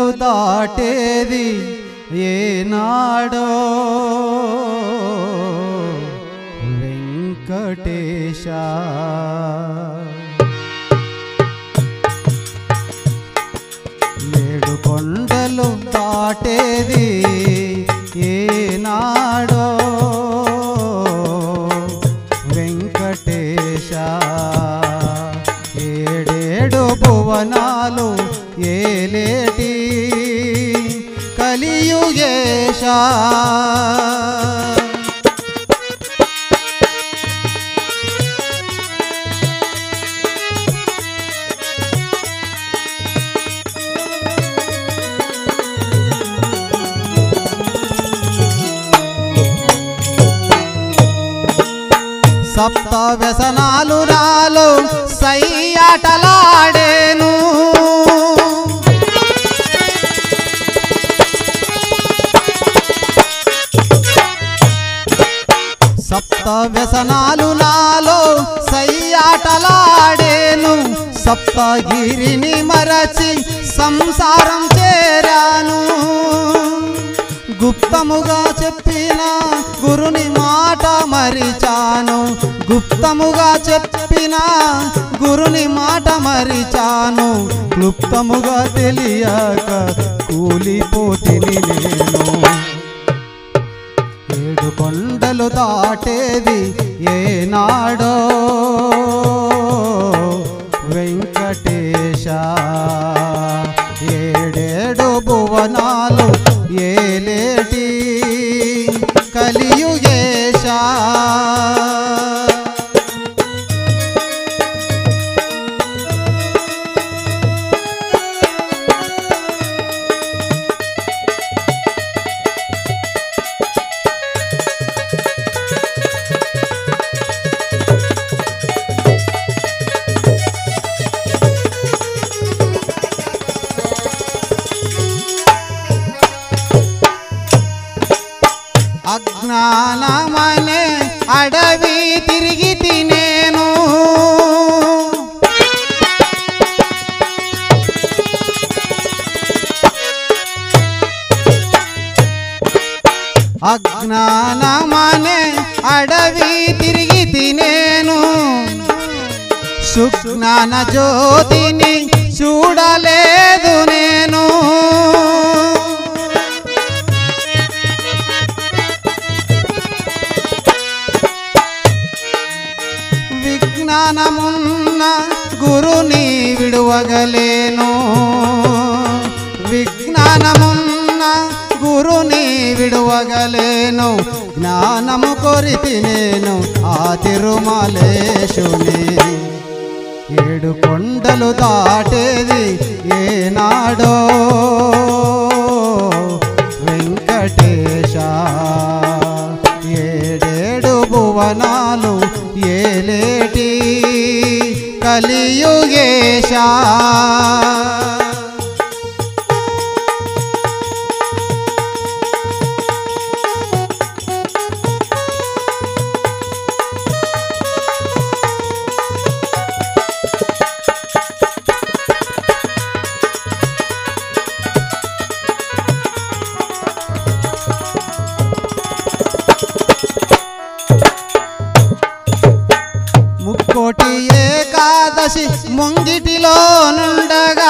కొండలు దాటేది ఏనాడో వెంకటేశ. ఏడు కొండలు దాటేది ఏనాడో వెంకటేశ. ఏడేడు భువనాలు ఏలేటి కలియుగేశ. సప్త వ్యసనాలు నాలో సయ్యాటలాడేను. సప్త వ్యసనాలు నాలో సయ్యాటలాడేను. సప్తగిరిని మరచి సంసారం చేరాను. గుప్తముగా చెప్పిన గురుని మాట మరిచాను. గుప్తముగా చెప్పిన గురుని మాట మరిచాను. క్లుప్తముగా తెలియక కూలిపోతిని నేను. ఏడు కొండలు దాటేది ఏనాడో వెంకటేశ. ఏడేడు భువనాలు ఏలేటి కలియుగేశ. అజ్ఞానమనే అడవి తిరిగి తినేను. అజ్ఞానమనే అడవి తిరిగి తినేను. సుజ్ఞాన జ్యోతిని చూడలేదు నేను. విజ్ఞానమున్న గురుని విడువగలేను. విజ్ఞానమున్న గురుని విడువగలేను. జ్ఞానము కొరితి నేను ఆ తిరుమలేశుని. ఏడు కొండలు దాటేది ఏనాడో వెంకటేశ. ఏడేడు భువనాలు ఏలేటి కలియుగేశ. ముక్కోటి ఏకాదశి ముంగిటిలో నుండగా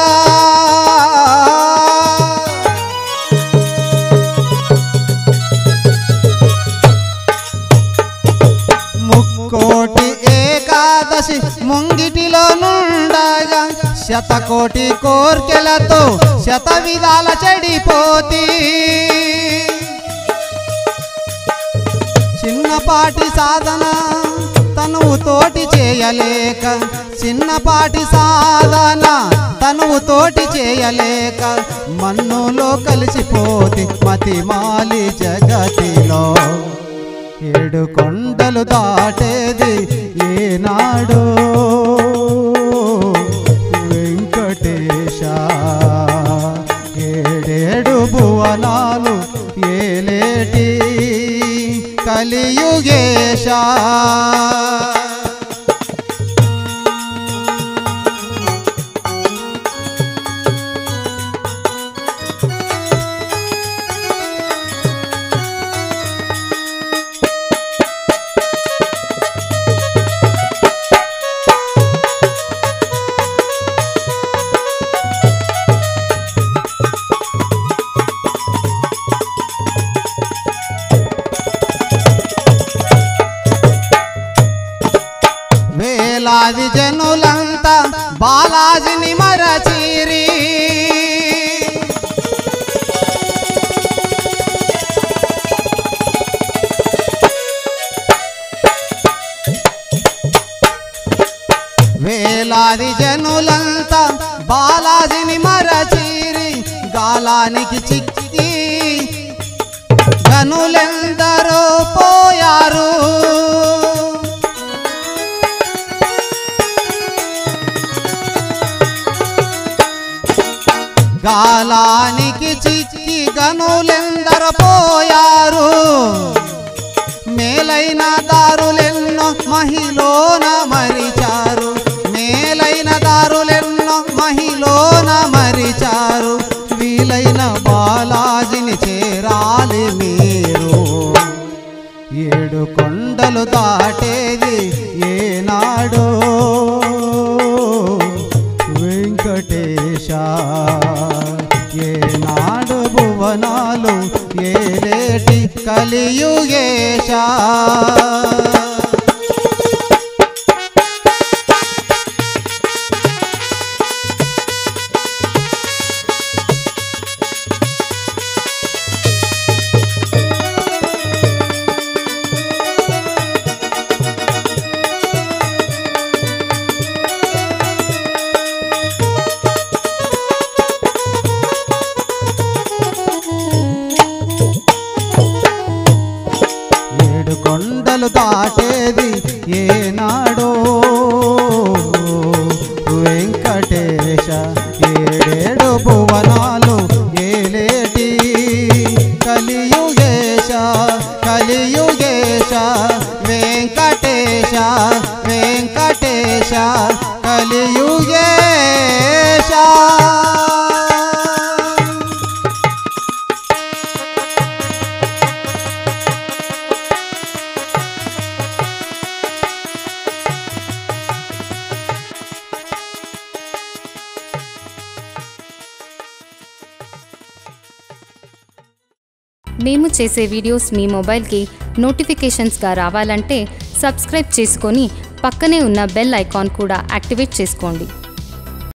ముక్కోటి ఏకాదశి ముంగిటిలో నుండగా శతకోటి కోర్కెలతో శత విధాల చెడిపోతి. చిన్నపాటి సాధన తనువు తోటి చేయలేక. చిన్నపాటి సాధన తనువు తోటి చేయలేక మన్నులో కలిసిపోతి మతిమాలి జగతిలో. ఏడు కొండలు దాటేది ఏనాడో వెంకటేశ. ఏడేడు భువనాలు ఏలేటి కలియుగేశ. గాలానికి చిక్కి గనులెందరో పోయారు. గాలానికి చిక్కి గనులెందరో పోయారు. మేలైన దారులెన్నో మహిలోన మరిచారు. మేలైన దారులెన్నో మహిలోన మరిచారు. వీలైన బాలాజిని చేరాలి మీరు. 7 కొండలు దాటేది ఏనాడో వెంకటేశ. ఏనాడు భువనాలు ఏలేటి కలియుగేశ. కొండలు దాటేది ఏనాడో వెంకటేశ. 7 భువనాలు ఏలేటి కలియుగేశ. కలియుగేశ వెంకటేశ. వెంకటేశ కలియుగేశ. మేము చేసే వీడియోస్ మీ మొబైల్కి నోటిఫికేషన్స్గా రావాలంటే సబ్స్క్రైబ్ చేసుకొని పక్కనే ఉన్న బెల్ ఐకాన్ కూడా యాక్టివేట్ చేసుకోండి.